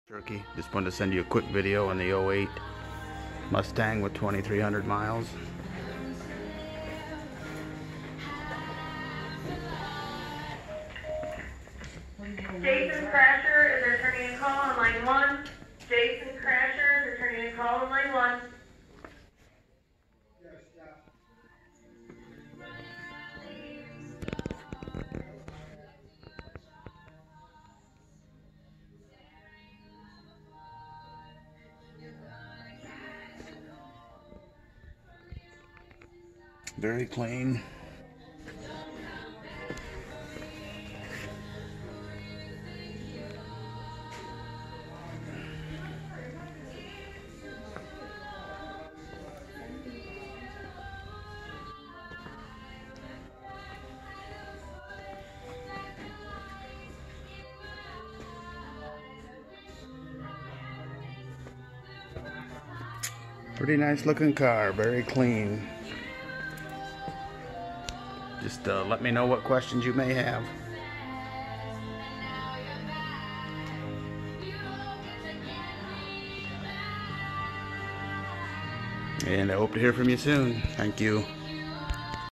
Turkey. Just wanted to send you a quick video on the '08 Mustang with 2,300 miles. Jason Crasher is returning a call on line 1. Jason Crasher is returning a call on line 1. Very clean. Pretty nice looking car, very clean. Just let me know what questions you may have. And I hope to hear from you soon. Thank you.